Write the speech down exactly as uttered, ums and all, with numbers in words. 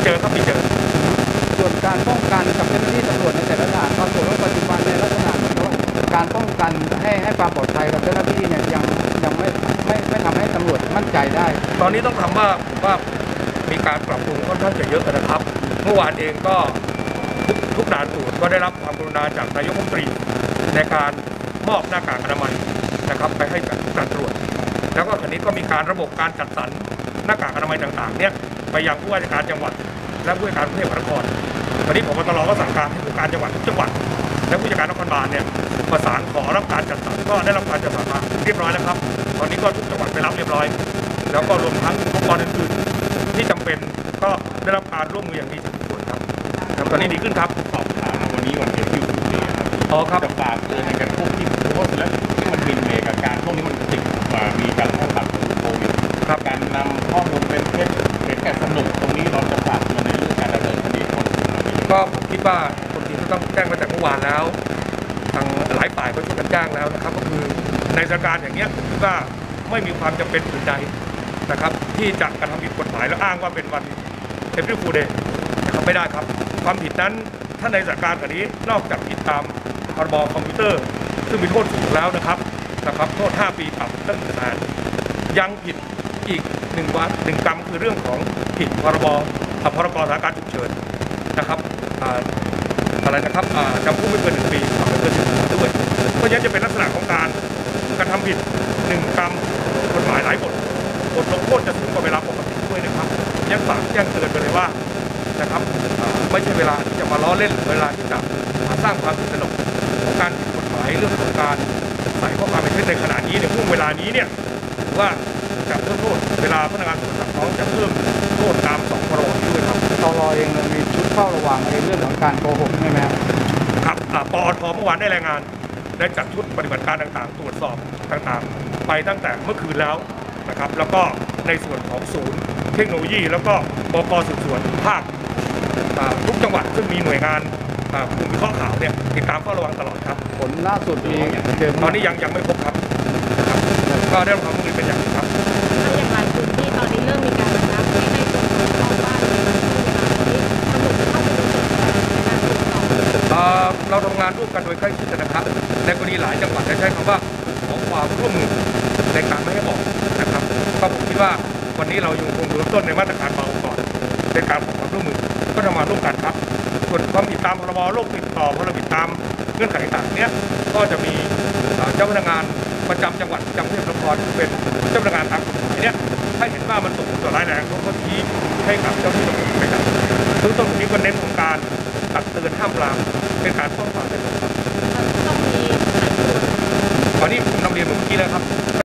เจอครับมีเจอส่วนการป้องกันกับเจ้าหน้าที่ตำรวจในแต่ละด่านปรากฏว่าปัจจุบันในลักษณะเหมือนกับว่าการป้องกันให้ให้ความปลอดภัยกับเจ้าหน้าที่เนี่ยยังยังไม่ไม่ไม่ทำให้ตำรวจมั่นใจได้ตอนนี้ต้องทำว่าว่ามีการปรับปรุงค่อนข้างจะเยอะนะครับ เมื่อวานเองก็ทุกทุกด่านตรวจก็ได้รับความกรุณาจากนายกรัฐมนตรีในการมอบหน้ากากอนามัยนะครับไปให้กับการตรวจแล้วก็คราวนี้ก็มีการระบบการจัดสรรหน้ากากอนามัยต่างๆเนี่ยไปยังผู้ว่าราชการจังหวัดและผู้ว่าการกรุงเทพมหานครตอนนี้ผบ.ตร.ก็สั่งการให้ผู้การจังหวัดทุกจังหวัดและผู้จัดการนครบาลเนี่ยประสานขอรับการจัดสรรก็ได้รับการจัดสรรมาเรียบร้อยแล้วครับตอนนี้ก็ทุกจังหวัดไปรับเรียบร้อยแล้วก็รวมทั้งองค์กรอื่นๆที่จำเป็นก็ได้รับการร่วมมืออย่างดีทุกส่วนครับครับตอนนี้ดีขึ้นครับสอบถามวันนี้วันเดียวอยู่ดีครับอ๋อครับจะฝากเตือนในการพวกที่โพสต์แล้วที่มันบินเมกับการพวกนี้มันติดมามีการแพร่ระบาดของโควิดครับการนำข้อมูลเป็นเท็จเป็นการสนุกตรงนี้เราจะฝากเตือนในเรื่องการดำเนินคดีคนก็ผมคิดว่าคนที่ต้องแจ้งมาแต่เมื่อวานแล้วทางหลายฝ่ายก็ช่วยกันแจ้งแล้วนะครับก็คือในสถานการณ์อย่างนี้คิดว่าไม่มีความจำเป็นอื่นใดนะครับที่จะกระทำผิดกฎหมายแล้วอ้างว่าเป็นวันเอพริลฟูลเดย์นะครับไม่ได้ครับความผิดนั้นถ้าในสถานการณ์แบบนี้นอกจากผิดตามพรบคอมพิวเตอร์ซึ่งมีโทษสูงแล้วนะครับนะครับโทษห้าปีปรับตั้งแต่นานยังผิดอีกหนึ่งวันหนึ่งกรรมคือเรื่องของผิดพรบพรกสถานการณ์ฉุกเฉินนะครับอะไรนะครับจำคุกไม่เกินหนึ่งปีปรับไม่เกินหนึ่งปีด้วยเพราะฉะนั้นจะเป็นลักษณะของการกระทำผิดหนึ่งกรรมกฎหมายหลายบทบทลงโทษจะสูงกว่าเวลาปกติด้วยนะครับยังฝากแจ้งเตือนไปเลยว่านะครับไม่ใช่เวลาที่จะมาล้อเล่นเวลาที่จะมาสร้างความตื่นตระหนกของการผิดกฎหมายเรื่องของการใส่ข้อความเป็นเท็จในขณะนี้ในช่วงเวลานี้เนี่ยถือว่าจะเพิ่มโทษเวลาพนักงานสอบสวนฟ้องจะเพิ่มโทษตามสองพรบนี้ด้วยครับตรเองมันมีชุดเฝ้าระวังในเรื่องของการโกหกใช่ไหมครับครับปอทเมื่อวานได้รายงานได้จัดชุดปฏิบัติการต่างๆตรวจสอบต่างๆไปตั้งแต่เมื่อคืนแล้วนะครับแล้วก็ในส่วนของศูนย์เทคโนโลยีแล้วก็บก.สืบสวนภาคทุกจังหวัดซึ่งมีหน่วยงานกลุ่มวิเคราะห์ข่าวเนี่ยติดตามเฝ้าระวังตลอดครับผลล่าสุดมีตอนนี้ยังยังไม่พบครับก็ได้รับความร่วมมือเป็นอย่างดีครับแล้วอย่างไรพื้นที่ตอนนี้เริ่มมีการระงับให้ในส่วนของชาวบ้านในช่วงเวลานี้ตำรวจเข้าไปดูส่วนต่างในการตรวจสอบเราทำงานร่วมกันโดยใกล้ชิดนะครับในกรณีหลายจังหวัดใช้คำว่าขอความร่วมมือในการไม่ให้ออกนะครับก็ผมคิดว่าวันนี้เราอยู่คงเริ่มต้นในมาตรการเบาก่อนในการขอความร่วมมือก็ทำงานร่วมกันครับส่วนความผิดตามพรบโรคติดต่อพรบผิดตามเงื่อนไขต่างๆเนี้ยก็จะมีเจ้าพนักงานประจำจังหวัดจังหวัดนครเป็นเจ้าพนักงานทางกฎหมายเนี้ยถ้าเห็นว่ามันส่งผลต่อร้ายแรงเขาก็ชี้ให้กับเจ้าที่ตำรวจไปครับซึ่งตรงนี้ก็เน้นของการตักเตือนห้ามปรามเป็นการป้องกัน